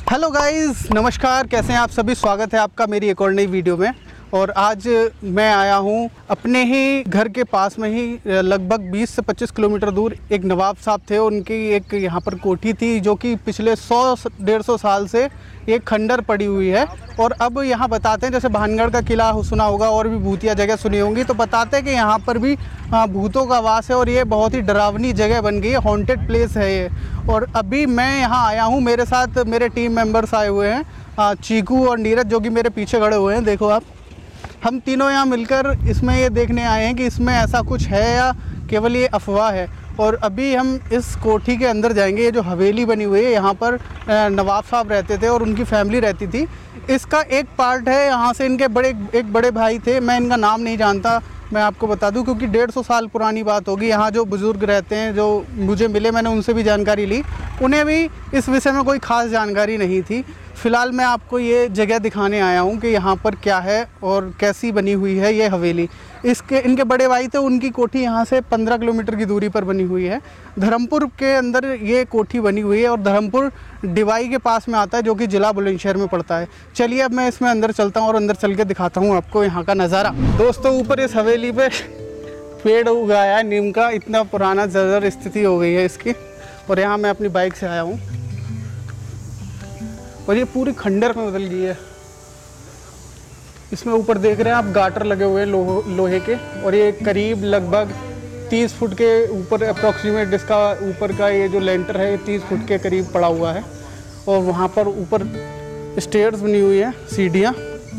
Hello guys, नमस्कार। कैसे हैं आप सभी? स्वागत है आपका मेरी एक और नई वीडियो में। और आज मैं आया हूं अपने ही घर के पास में ही लगभग 20 से 25 किलोमीटर दूर एक नवाब साहब थे। उनकी एक यहाँ पर कोठी थी जो कि पिछले 100-150 साल से एक खंडर पड़ी हुई है। और अब यहाँ बताते हैं, जैसे भानगढ़ का किला सुना होगा और भी भूतिया जगह सुनी होंगी, तो बताते हैं कि यहाँ पर भी भूतों का वास है और ये बहुत ही डरावनी जगह बन गई है, हॉन्टेड प्लेस है ये। और अभी मैं यहाँ आया हूँ, मेरे साथ मेरे टीम मेंबर्स आए हुए हैं, चीकू और नीरज, जो कि मेरे पीछे खड़े हुए हैं। देखो आप, हम तीनों यहाँ मिलकर इसमें ये देखने आए हैं कि इसमें ऐसा कुछ है या केवल ये अफवाह है। और अभी हम इस कोठी के अंदर जाएंगे। ये जो हवेली बनी हुई है, यहाँ पर नवाब साहब रहते थे और उनकी फैमिली रहती थी। इसका एक पार्ट है, यहाँ से इनके एक बड़े भाई थे, मैं इनका नाम नहीं जानता, मैं आपको बता दूं, क्योंकि 150 साल पुरानी बात होगी। यहाँ जो बुज़ुर्ग रहते हैं, जो मुझे मिले, मैंने उनसे भी जानकारी ली, उन्हें भी इस विषय में कोई ख़ास जानकारी नहीं थी। फ़िलहाल मैं आपको ये जगह दिखाने आया हूँ कि यहाँ पर क्या है और कैसी बनी हुई है ये हवेली। इनके बड़े भाई थे, उनकी कोठी यहाँ से 15 किलोमीटर की दूरी पर बनी हुई है। धर्मपुर के अंदर ये कोठी बनी हुई है और धर्मपुर डिवाई के पास में आता है, जो कि ज़िला बुलंदशहर में पड़ता है। चलिए अब मैं इसमें अंदर चलता हूँ और अंदर चल के दिखाता हूँ आपको यहाँ का नज़ारा। दोस्तों, ऊपर इस हवेली पे पेड़ उगाया है नीम का, इतना पुराना जर्जर स्थिति हो गई है इसकी। और यहाँ मैं अपनी बाइक से आया हूँ और ये पूरी खंडर में बदल गई है। इसमें ऊपर देख रहे हैं आप, गाटर लगे हुए हैं लोहे के, और ये करीब लगभग 30 फुट के ऊपर अप्रॉक्सीमेट इसका ऊपर का ये जो लेंटर है, ये 30 फुट के करीब पड़ा हुआ है। और वहाँ पर ऊपर स्टेयर्स बनी हुई है, सीढ़ियाँ,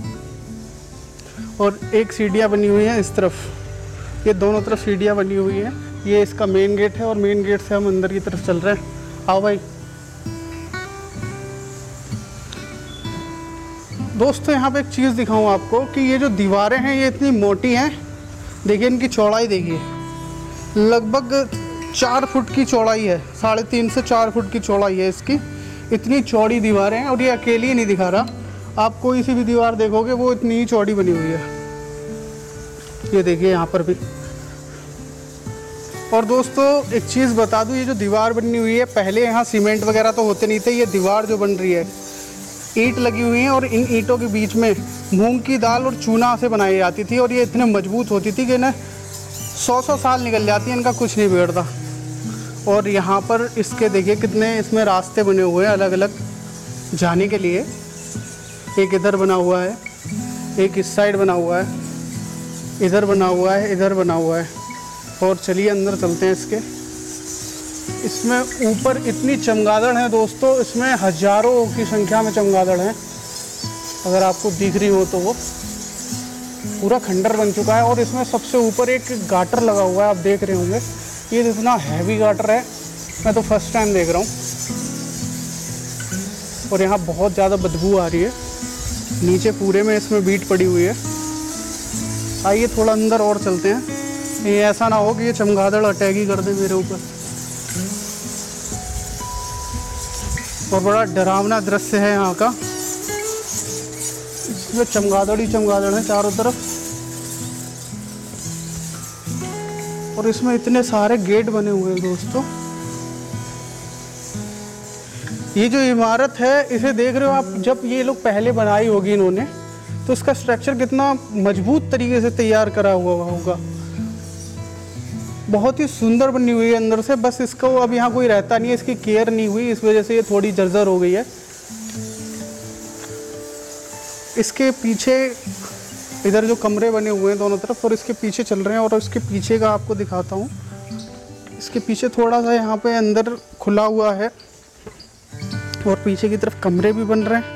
और एक सीढ़ियाँ बनी हुई हैं इस तरफ। ये दोनों तरफ सीढ़ियाँ बनी हुई हैं। ये इसका मेन गेट है और मेन गेट से हम अंदर की तरफ चल रहे हैं। आओ भाई। दोस्तों, यहाँ पे एक चीज़ दिखाऊं आपको कि ये जो दीवारें हैं ये इतनी मोटी हैं। देखिए इनकी चौड़ाई, देखिए लगभग 4 फुट की चौड़ाई है, 3.5 से 4 फुट की चौड़ाई है इसकी। इतनी चौड़ी दीवारें हैं और ये अकेली ही नहीं दिखा रहा, आप कोई सी भी दीवार देखोगे वो इतनी ही चौड़ी बनी हुई है। ये देखिए यहाँ पर भी। और दोस्तों, एक चीज़ बता दूँ, ये जो दीवार बनी हुई है, पहले यहाँ सीमेंट वगैरह तो होते नहीं थे। ये दीवार जो बन रही है, ईंट लगी हुई हैं और इन ईंटों के बीच में मूंग की दाल और चूना से बनाई जाती थी। और ये इतने मजबूत होती थी कि इन्हें 100 साल निकल जाती है, इनका कुछ नहीं बिगड़ता। और यहाँ पर इसके देखिए कितने इसमें रास्ते बने हुए हैं अलग अलग जाने के लिए। एक इधर बना हुआ है, एक इस साइड बना हुआ है, इधर बना हुआ है, इधर बना हुआ है। और चलिए अंदर चलते हैं इसके। इसमें ऊपर इतनी चमगादड़ है दोस्तों, इसमें हजारों की संख्या में चमगादड़ हैं। अगर आपको दिख रही हो तो वो पूरा खंडर बन चुका है। और इसमें सबसे ऊपर एक गाटर लगा हुआ है, आप देख रहे होंगे। ये इतना हैवी गाटर है, मैं तो फर्स्ट टाइम देख रहा हूँ। और यहाँ बहुत ज़्यादा बदबू आ रही है। नीचे पूरे में इसमें बीट पड़ी हुई है। आइए थोड़ा अंदर और चलते हैं, ये ऐसा ना हो कि ये चमगादड़ अटैक ही कर दे मेरे ऊपर। और बड़ा डरावना दृश्य है यहाँ का। इसमें चमगादड़ ही चमगादड़ है चारों तरफ। और इसमें इतने सारे गेट बने हुए हैं दोस्तों। ये जो इमारत है, इसे देख रहे हो आप, जब ये लोग पहले बनाई होगी इन्होंने, तो इसका स्ट्रक्चर कितना मजबूत तरीके से तैयार करा हुआ होगा। बहुत ही सुंदर बनी हुई है अंदर से। बस इसको अब यहाँ कोई रहता नहीं है, इसकी केयर नहीं हुई, इस वजह से ये थोड़ी जर्जर हो गई है। इसके पीछे इधर जो कमरे बने हुए हैं दोनों तरफ, और इसके पीछे चल रहे हैं, और इसके पीछे का आपको दिखाता हूँ। इसके पीछे थोड़ा सा यहाँ पे अंदर खुला हुआ है और पीछे की तरफ कमरे भी बन रहे हैं।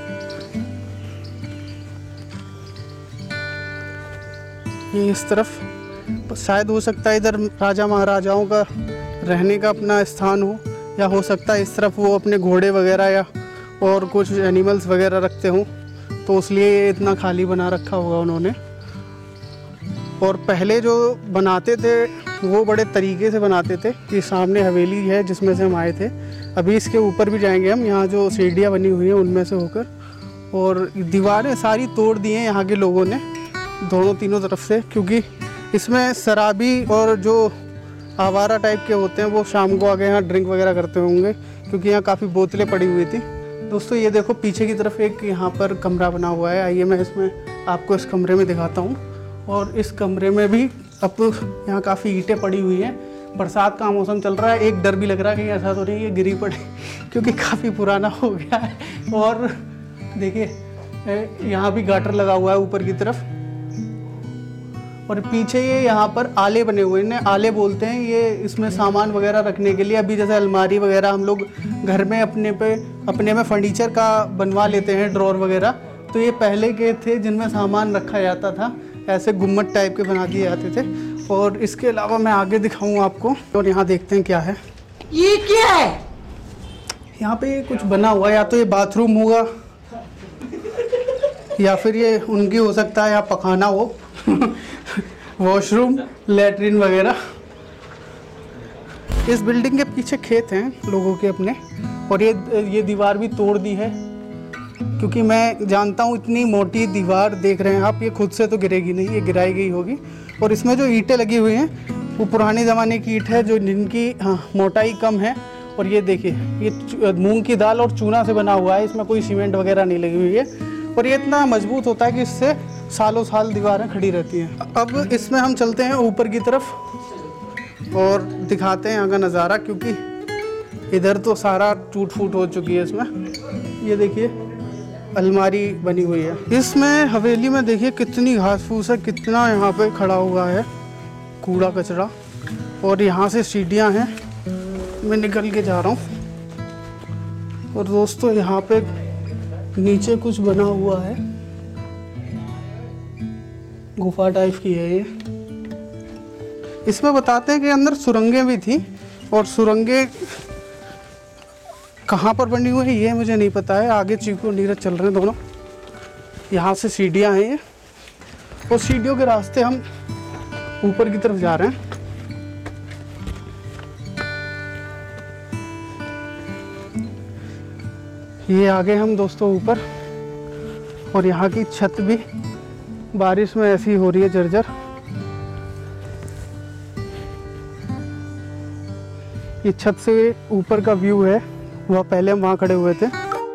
ये इस तरफ शायद हो सकता है इधर राजा महाराजाओं का रहने का अपना स्थान हो, या हो सकता है इस तरफ वो अपने घोड़े वगैरह या और कुछ एनिमल्स वगैरह रखते हों, तो इसलिए ये इतना खाली बना रखा होगा उन्होंने। और पहले जो बनाते थे वो बड़े तरीके से बनाते थे। ये सामने हवेली है जिसमें से हम आए थे। अभी इसके ऊपर भी जाएंगे हम, यहाँ जो सीढ़ियाँ बनी हुई हैं उनमें से होकर। और दीवारें सारी तोड़ दी हैं यहाँ के लोगों ने, दोनों तीनों तरफ से, क्योंकि इसमें शराबी और जो आवारा टाइप के होते हैं वो शाम को आके यहाँ ड्रिंक वगैरह करते होंगे, क्योंकि यहाँ काफ़ी बोतलें पड़ी हुई थी। दोस्तों ये देखो पीछे की तरफ एक यहाँ पर कमरा बना हुआ है। आइए मैं इसमें आपको इस कमरे में दिखाता हूँ। और इस कमरे में भी अब यहाँ काफ़ी ईंटें पड़ी हुई हैं। बरसात का मौसम चल रहा है, एक डर भी लग रहा है कहीं ऐसा तो नहीं है गिरी पड़े क्योंकि काफ़ी पुराना हो गया है। और देखिए यहाँ भी गाटर लगा हुआ है ऊपर की तरफ। और पीछे ये यहाँ पर आले बने हुए हैं, आले बोलते हैं ये, इसमें सामान वगैरह रखने के लिए। अभी जैसे अलमारी वगैरह हम लोग घर में अपने में फर्नीचर का बनवा लेते हैं, ड्रॉर वगैरह, तो ये पहले के थे जिनमें सामान रखा जाता था। ऐसे गुम्मट टाइप के बना दिए जाते थे। और इसके अलावा मैं आगे दिखाऊँ आपको। और यहाँ देखते हैं क्या है, ये क्या है? यहाँ पे कुछ बना हुआ है, या तो ये बाथरूम होगा या फिर ये उनकी हो सकता है, या पखाना हो वॉशरूम, लेटरिन वगैरह। इस बिल्डिंग के पीछे खेत हैं लोगों के अपने। और ये दीवार भी तोड़ दी है, क्योंकि मैं जानता हूँ इतनी मोटी दीवार देख रहे हैं आप, ये खुद से तो गिरेगी नहीं, ये गिराई गई होगी। और इसमें जो ईंटें लगी हुई हैं वो पुराने ज़माने की ईंट है, जो जिनकी मोटाई कम है। और ये देखिए ये मूंग की दाल और चूना से बना हुआ है, इसमें कोई सीमेंट वगैरह नहीं लगी हुई है। और ये इतना मजबूत होता है कि इससे सालों साल दीवारें खड़ी रहती हैं। अब इसमें हम चलते हैं ऊपर की तरफ और दिखाते हैं यहाँ का नज़ारा, क्योंकि इधर तो सारा टूट फूट हो चुकी है। इसमें ये देखिए अलमारी बनी हुई है। इसमें हवेली में देखिए कितनी घास फूस है, कितना यहाँ पे खड़ा हुआ है कूड़ा कचरा। और यहाँ से सीढ़ियाँ हैं, मैं निकल के जा रहा हूँ। और दोस्तों यहाँ पे नीचे कुछ बना हुआ है, गुफा टाइप की है ये। इसमें बताते हैं कि अंदर सुरंगें भी थी, और सुरंगें कहाँ पर बनी हुई है ये मुझे नहीं पता है। आगे चीकू और नीरज चल रहे हैं दोनों। यहाँ से सीढ़ियाँ हैं ये, और सीढ़ियों के रास्ते हम ऊपर की तरफ जा रहे हैं। ये आगे हम दोस्तों ऊपर। और यहाँ की छत भी बारिश में ऐसी हो रही है जर्जर। ये छत से ऊपर का व्यू है, वह पहले हम वहाँ खड़े हुए थे।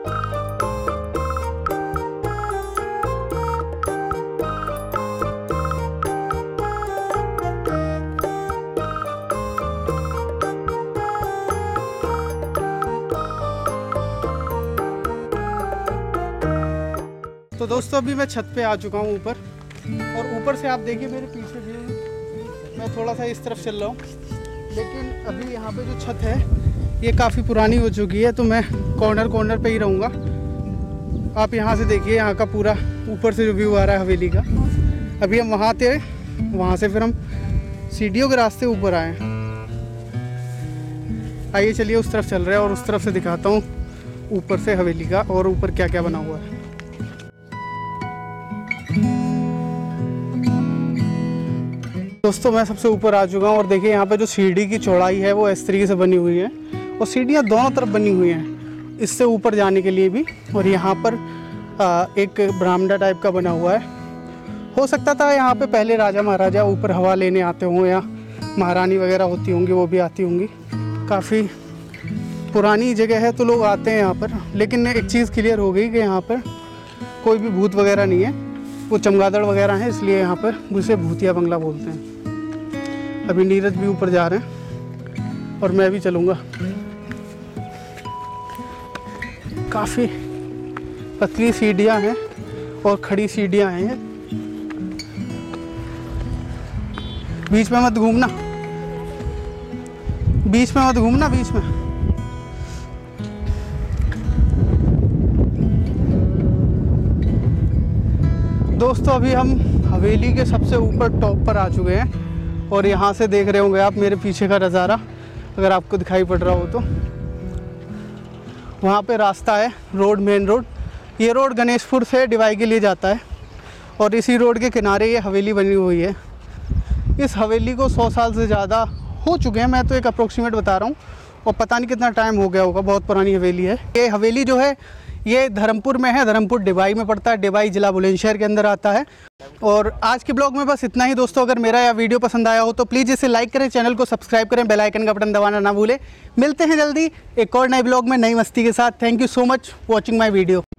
तो दोस्तों अभी मैं छत पे आ चुका हूँ ऊपर। और ऊपर से आप देखिए मेरे पीछे भी, मैं थोड़ा सा इस तरफ चल रहा हूँ, लेकिन अभी यहाँ पे जो छत है ये काफ़ी पुरानी हो चुकी है, तो मैं कॉर्नर पे ही रहूँगा। आप यहाँ से देखिए, यहाँ का पूरा ऊपर से जो व्यू आ रहा है हवेली का। अभी हम वहाँ थे, वहाँ से फिर हम सीढ़ियों के रास्ते ऊपर आए। आइए चलिए उस तरफ चल रहे हैं, और उस तरफ से दिखाता हूँ ऊपर से हवेली का, और ऊपर क्या क्या बना हुआ है। दोस्तों मैं सबसे ऊपर आ चुका हूँ, और देखिए यहाँ पे जो सीढ़ी की चौड़ाई है वो इस तरीके से बनी हुई है, और सीढ़ियाँ दोनों तरफ बनी हुई हैं इससे ऊपर जाने के लिए भी। और यहाँ पर एक बरामदा टाइप का बना हुआ है। हो सकता था यहाँ पे पहले राजा महाराजा ऊपर हवा लेने आते हों, या महारानी वगैरह होती होंगी, वो भी आती होंगी। काफ़ी पुरानी जगह है तो लोग आते हैं यहाँ पर। लेकिन एक चीज़ क्लियर हो गई कि यहाँ पर कोई भी भूत वगैरह नहीं है, वो चमगादड़ वगैरह हैं, इसलिए यहाँ पर उसे भूतिया बंगला बोलते हैं। अभी नीरज भी ऊपर जा रहे हैं और मैं भी चलूँगा। काफ़ी पतली सीढ़ियाँ हैं और खड़ी सीढ़ियाँ हैं। बीच में मत घूमना, बीच में मत घूमना, बीच में। दोस्तों अभी हम हवेली के सबसे ऊपर टॉप पर आ चुके हैं, और यहाँ से देख रहे होंगे आप मेरे पीछे का नज़ारा, अगर आपको दिखाई पड़ रहा हो तो। वहाँ पे रास्ता है, रोड, मेन रोड। ये रोड गणेशपुर से डिवाई के लिए जाता है, और इसी रोड के किनारे ये हवेली बनी हुई है। इस हवेली को 100 साल से ज़्यादा हो चुके हैं, मैं तो एक अप्रोक्सीमेट बता रहा हूँ, और पता नहीं कितना टाइम हो गया होगा, बहुत पुरानी हवेली है। ये हवेली जो है ये धर्मपुर में है, धर्मपुर डिवाई में पड़ता है, डिवाई ज़िला बुलंदशहर के अंदर आता है। और आज के ब्लॉग में बस इतना ही दोस्तों। अगर मेरा यह वीडियो पसंद आया हो तो प्लीज़ इसे लाइक करें, चैनल को सब्सक्राइब करें, बेल आइकन का बटन दबाना ना भूलें। मिलते हैं जल्दी एक और नए ब्लॉग में नई मस्ती के साथ। Thank you so much watching my video.